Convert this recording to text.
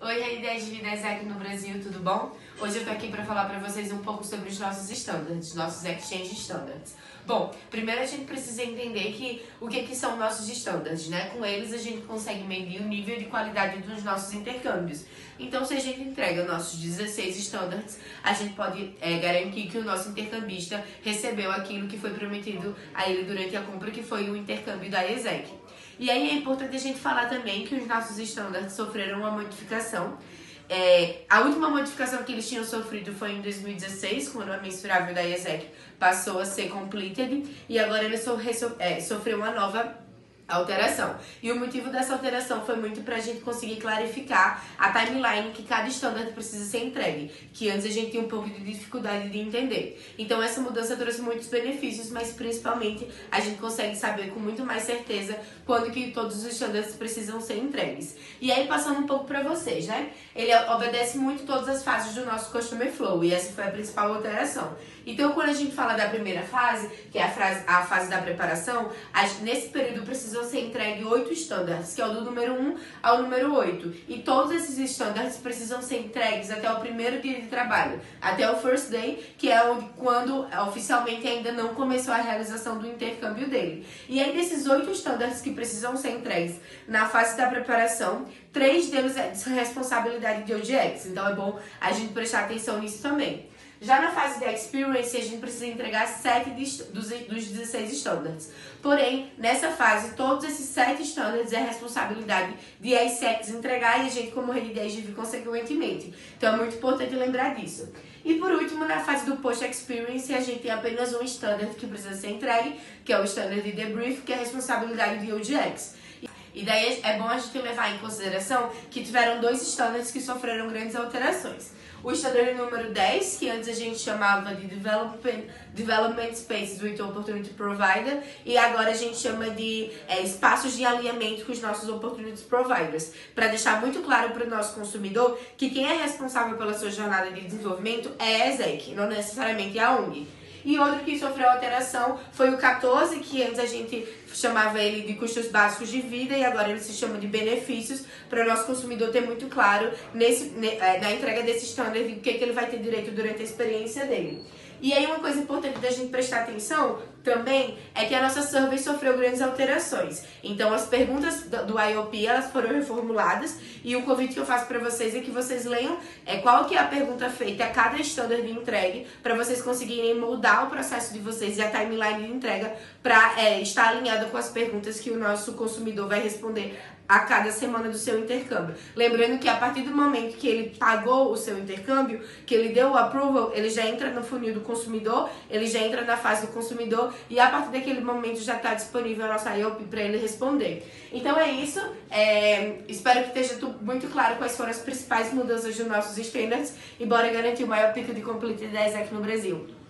Oi, realidade de vida aqui no Brasil, tudo bom? Hoje eu tô aqui para falar para vocês um pouco sobre os nossos standards, nossos exchange standards. Bom, primeiro a gente precisa entender o que são nossos standards, né? Com eles a gente consegue medir o nível de qualidade dos nossos intercâmbios. Então, se a gente entrega nossos 16 standards, a gente pode garantir que o nosso intercambista recebeu aquilo que foi prometido a ele durante a compra, que foi o intercâmbio da ESEC. E aí é importante a gente falar também que os nossos standards sofreram uma modificação. A última modificação que eles tinham sofrido foi em 2016, quando a mensurável da ESEC passou a ser completed, e agora ele sofreu uma nova alteração. E o motivo dessa alteração foi muito para a gente conseguir clarificar a timeline que cada standard precisa ser entregue, que antes a gente tinha um pouco de dificuldade de entender. Então essa mudança trouxe muitos benefícios, mas principalmente a gente consegue saber com muito mais certeza quando que todos os standards precisam ser entregues. E aí passando um pouco para vocês, né? Ele obedece muito todas as fases do nosso Customer Flow, e essa foi a principal alteração. Então quando a gente fala da primeira fase, que é a fase da preparação, nesse período precisam ser entregue 8 standards, que é o do número 1 ao número 8. E todos esses standards precisam ser entregues até o primeiro dia de trabalho, até o first day, que é quando oficialmente ainda não começou a realização do intercâmbio dele. E aí desses 8 standards que precisam ser entregues na fase da preparação, 3 deles é de responsabilidade de OGX, então é bom a gente prestar atenção nisso também. Já na fase de Experience, a gente precisa entregar 7 dos 16 standards. Porém, nessa fase, todos esses 7 standards é responsabilidade de ASECs entregar e a gente, como rede de AGV, consequentemente. Então, é muito importante lembrar disso. E por último, na fase do Post-Experience, a gente tem apenas um standard que precisa ser entregue, que é o standard de Debrief, que é a responsabilidade de OGX. E daí é bom a gente levar em consideração que tiveram 2 standards que sofreram grandes alterações. O standard número 10, que antes a gente chamava de Development Spaces with Opportunity Provider, e agora a gente chama de espaços de alinhamento com os nossos Opportunity Providers, para deixar muito claro para o nosso consumidor que quem é responsável pela sua jornada de desenvolvimento é a ESEC, não necessariamente a ONG. E outro que sofreu alteração foi o 14, que antes a gente chamava ele de custos básicos de vida e agora ele se chama de benefícios, para o nosso consumidor ter muito claro na entrega desse standard o que ele vai ter direito durante a experiência dele. E aí uma coisa importante da gente prestar atenção também é que a nossa survey sofreu grandes alterações. Então as perguntas do IOP elas foram reformuladas e o convite que eu faço para vocês é que vocês leiam qual que é a pergunta feita a cada standard de entregue para vocês conseguirem moldar o processo de vocês e a timeline de entrega para estar alinhada com as perguntas que o nosso consumidor vai responder a cada semana do seu intercâmbio. Lembrando que a partir do momento que ele pagou o seu intercâmbio, que ele deu o approval, ele já entra no funil do consumidor, ele já entra na fase do consumidor e a partir daquele momento já está disponível a nossa IOP para ele responder. Então é isso, espero que esteja tudo muito claro quais foram as principais mudanças dos nossos standards e bora garantir o maior pico de competitividade aqui no Brasil.